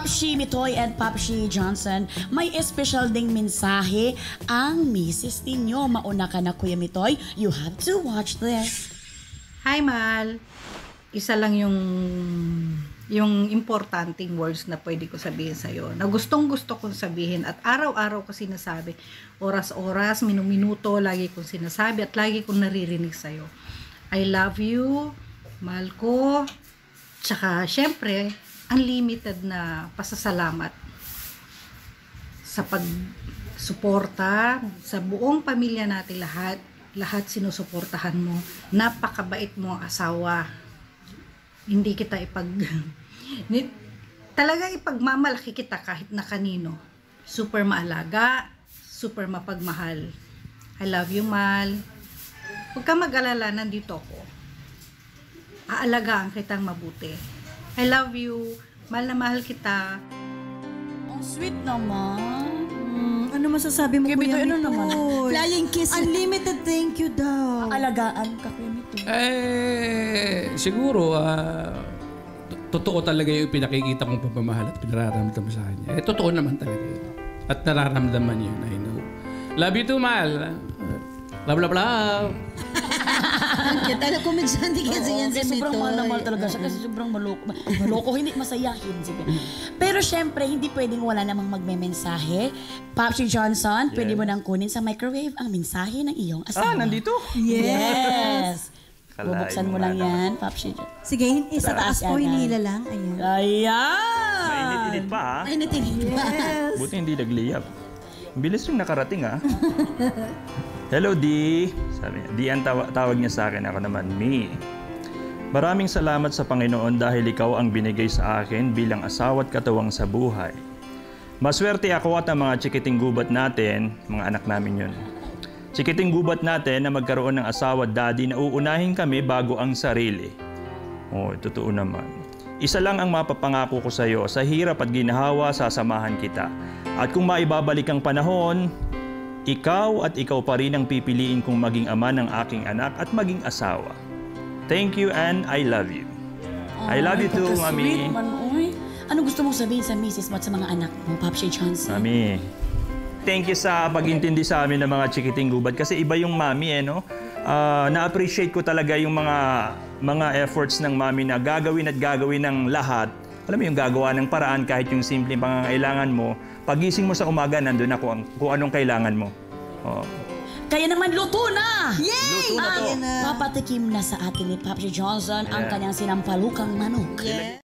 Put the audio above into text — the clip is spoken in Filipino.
Popshi Mitoy and Popshi Johnson, may espesyal ding mensahe ang misis ninyo. Mauna ka na, Kuya Mitoy. You have to watch this. Hi, Mal. Isa lang yung importanteng words na pwede ko sabihin sa'yo, na gustong-gusto kong sabihin at araw-araw ko sinasabi, oras-oras, minuto, lagi kong sinasabi at lagi kong naririnig sa'yo. I love you, mahal ko, tsaka syempre, unlimited na pasasalamat sa pagsuporta sa buong pamilya natin lahat sinusuportahan mo. Napakabait mo ang asawa. Hindi kita talagang ipagmamalaki kita kahit na kanino. Super maalaga, super mapagmahal. I love you, Mal. Huwag ka mag-alala, nandito ako. Aalagaan kitang mabuti. I love you. Mahal na mahal kita. Ang sweet naman. Ano masasabi mo, Kuya ano Mitoy? naman? Flying kiss. Unlimited thank you daw. Alagaan ka, Kuya Mitoy. Siguro, totoo talaga yung pinakikita kong pagmamahal at pinararamdam sa kanya. Totoo naman talaga yun. At nararamdaman yun, I know. Love you too, Mal. Love, love, love. Kaya talaga komensyante kasi yan si Mitoy. Sobrang mahal na mahal talaga siya kasi sobrang maloko, hindi masayahin. Sige. Pero syempre, hindi pwedeng wala namang magme-mensahe. Popshi Johnson, pwede mo nang kunin sa microwave ang mensahe ng iyong asawa. Nandito? Yes! Bubuksan mo lang yan, Popshi Johnson. Sige, sa taas po, hinila lang. Ayan. Ayan! Mainit-init pa, ha? Mainit-init pa. Buti hindi nagliyap. Bilis yung nakarating, ha? Hello, D. Sabi niya. D ang tawag niya sa akin. Ako naman, Me. Maraming salamat sa Panginoon dahil ikaw ang binigay sa akin bilang asawa at katuwang sa buhay. Maswerte ako at ang mga chikiting gubat natin, mga anak namin yun. Chikiting gubat natin na magkaroon ng asawa at daddy na uunahin kami bago ang sarili. Oh, totoo naman. Isa lang ang mapapangako ko sa iyo, sa hirap at ginhawa, sasamahan kita. At kung maibabalik ang panahon, ikaw at ikaw pa rin ang pipiliin kong maging ama ng aking anak at maging asawa. Thank you and I love you. I love you too, Mami. Ano gusto mong sabihin sa misis mo at sa mga anak mo, Popshi Johnson? Mami, thank you sa pag-intindi sa amin ng mga chikiting gubat kasi iba yung Mami, no? Na-appreciate ko talaga yung mga efforts ng Mami na gagawin ng lahat. Alam mo yung gagawa ng paraan kahit yung simpleng pangangailangan mo. Pagising mo sa umaga, nandun na kung anong kailangan mo. Oh. Kaya naman luto na! Yay! Luto na to. Papatikim na sa atin ni Popshi Johnson ang kanyang sinampalukang manok. Yeah.